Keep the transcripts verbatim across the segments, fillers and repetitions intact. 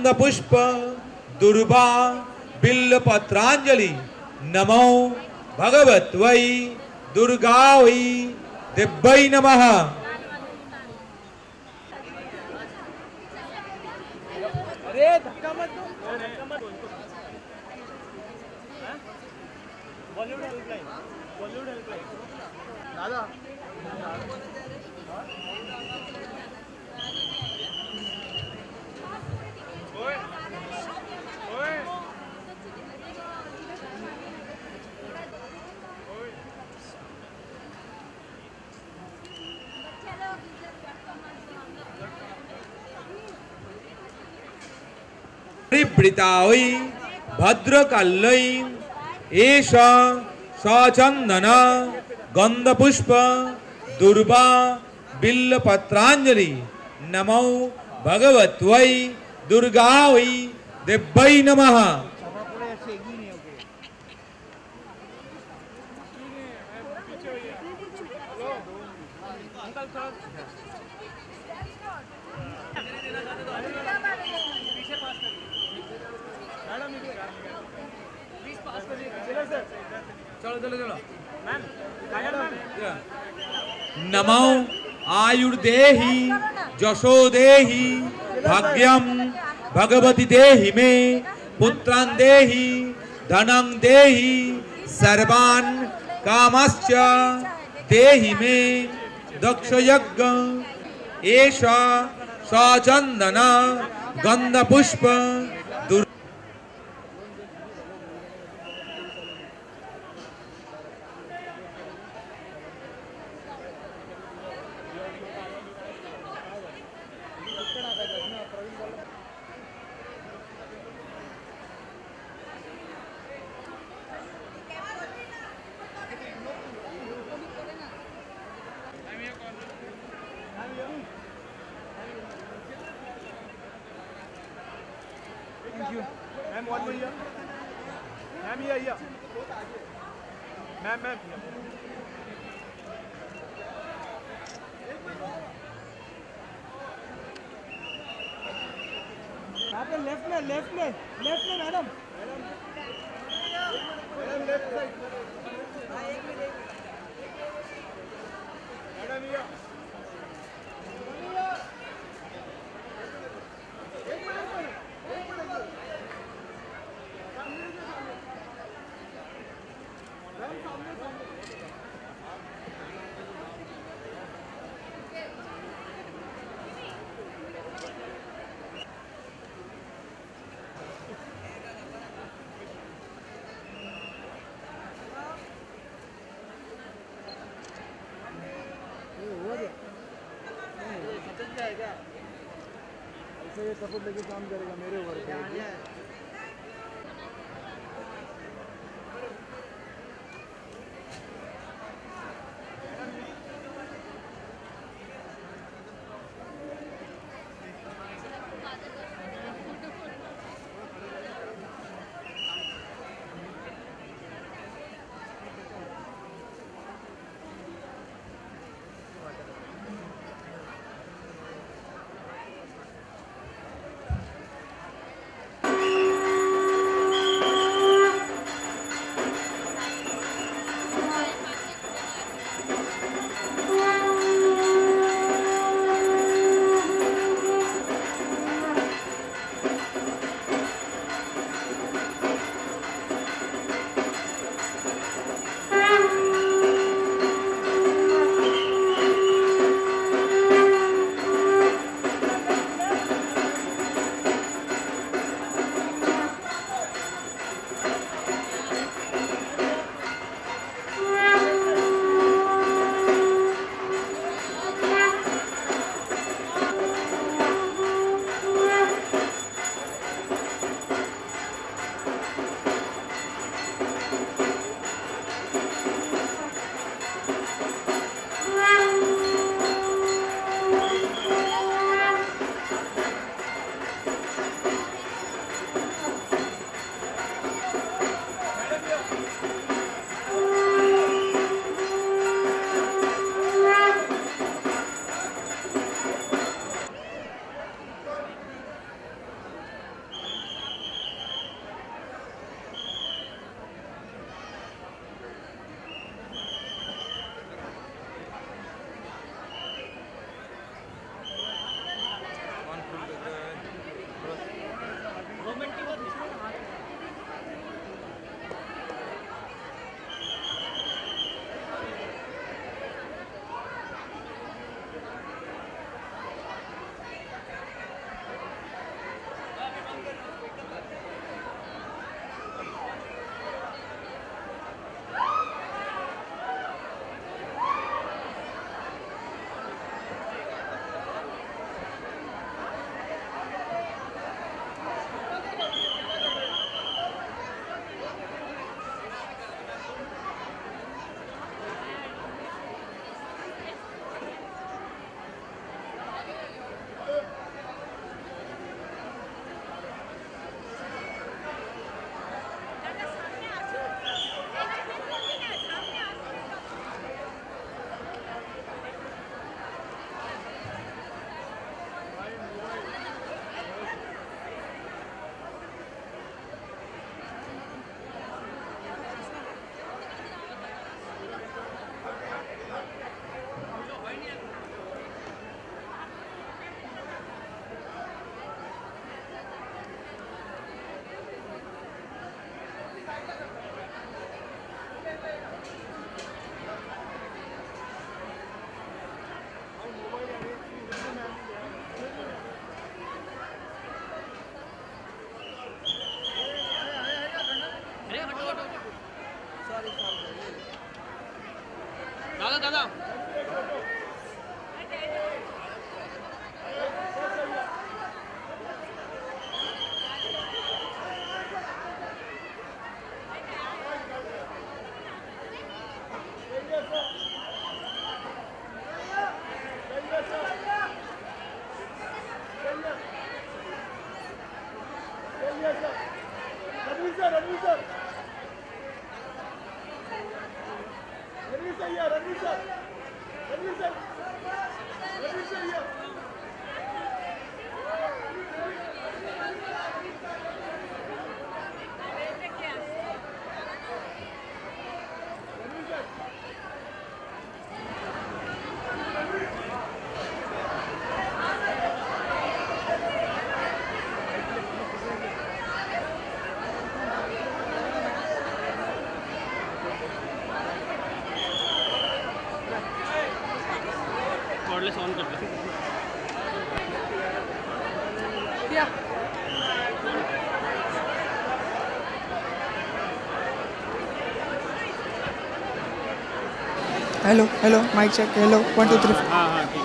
पुष्प दुर्वा बिल्लपत्रांजलि नमो भगवत्वै दुर्गावै दिव्यै नमः। अरे धक्का मत दो, बॉलीवुड हेल्पलाइन, बॉलीवुड हेल्पलाइन दादा। परिवृतावै भद्रकाल्यै एष सचंदन गंधपुष्प दुर्वा बिल्लपत्रांजलि नमो भगवत्वै दुर्गावै दिव्यै नमः। चलो चलो चलो नमो आयुर्देहि जशो देहि भाग्यम भगवती देहि मे पुत्रान देहि धनं देहि सर्वान् कामश्च देहि मे दक्ष यज्ञ एषा सचंदन गंधपुष्प दुर् मैम वन भैया, मैम ये आइए, मैम मैम यहाँ पे लेफ्ट में लेफ्ट में लेफ्ट में madam madam left side madam ये ऐसे ये सपोर्ट लेके काम करेगा मेरे ऊपर। दादा कॉर्डलेस ऑन कर दो क्या hello hello mike check hello one two three हाँ हाँ ठीक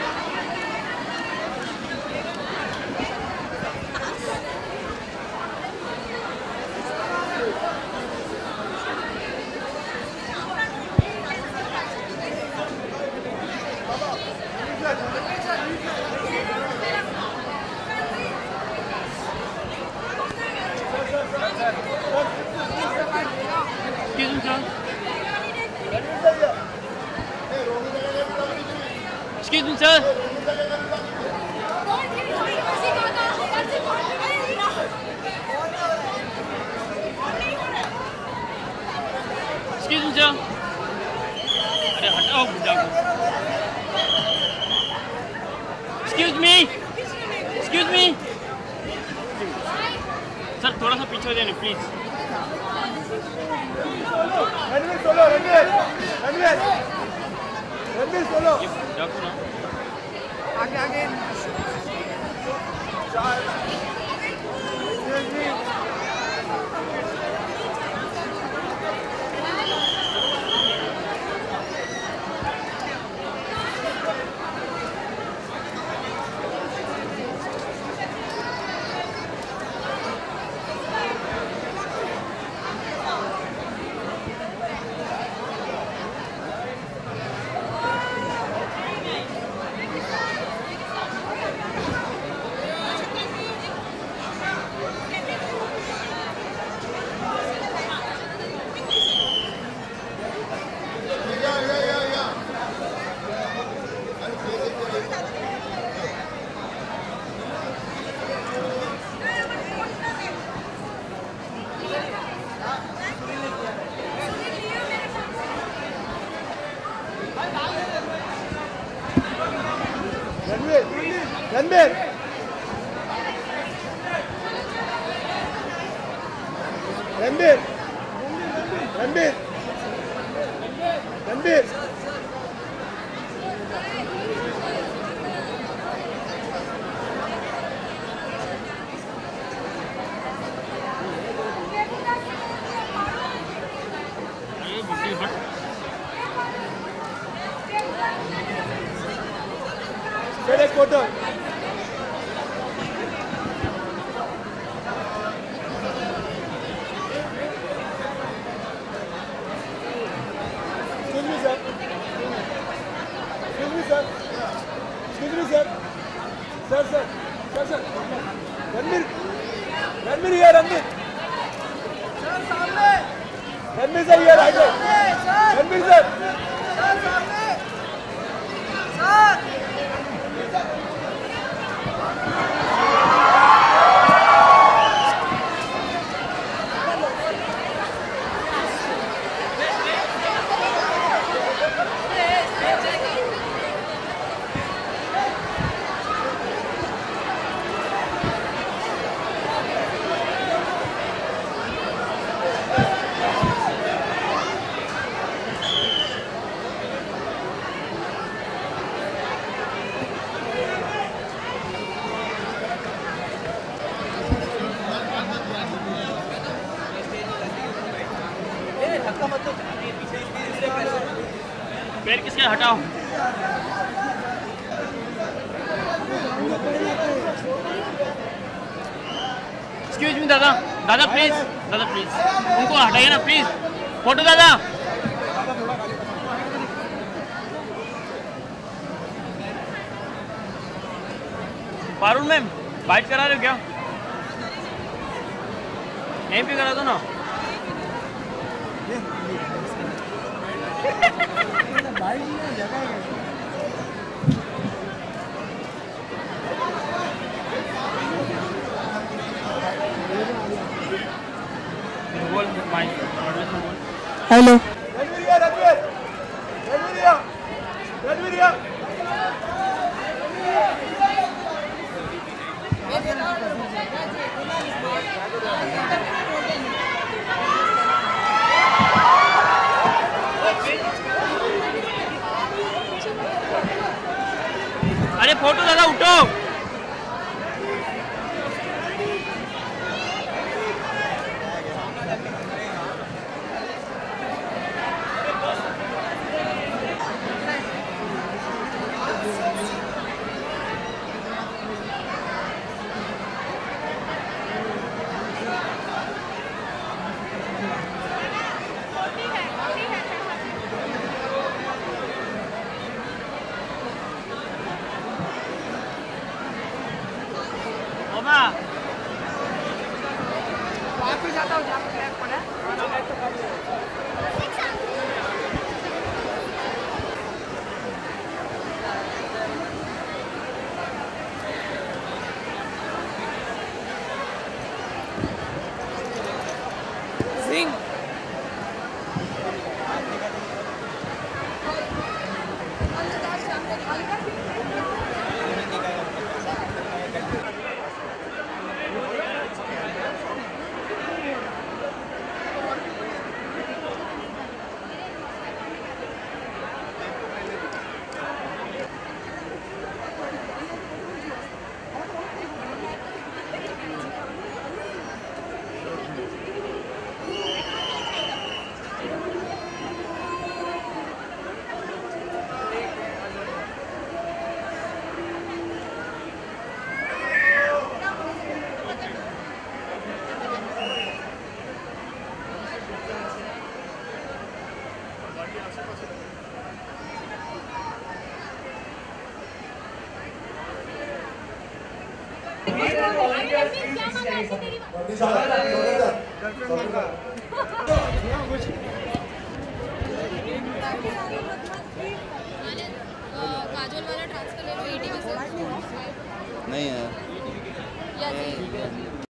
Excuse me, sir. Excuse me, sir. Excuse me, sir. अरे हटाओ बुड्ढा को. Excuse me. Excuse me. Sir थोड़ा सा पीछे हो जाए please. Ranveer solo Ranveer Ranveer Ranveer solo रखो ना. आगे आगे रणवीर रणवीर रणवीर रणवीर ये बुड्ढी हट. फिर एक photo Excuse me, sir. Excuse me, sir. Excuse me, sir. Sir, sir. Sir, sir. Ranveer Ranveer here, Ranveer. Sir, सामने. Ranveer sir here, right side. Ranveer sir. Sir, सामने. Sir. पैर किसके हटाओ। एक्सक्यूज मी दादा, दादा प्लीज, दादा प्लीज उनको हटाइए ना प्लीज। फोटो दादा। पारुल मैम बाइट करा रहे हो क्या? यहीं पे करा दो ना। बोल माइक बोल। Hello Ranveer here, Ranveer Ranveer here, Ranveer here. अरे फोटो दादा उठो। ओमा वापस जाता हूँ जहाँ पे फ्लैग पड़ा है। सिंह काजोल वाला ट्रांसफर ले लो एटी में से नहीं यार या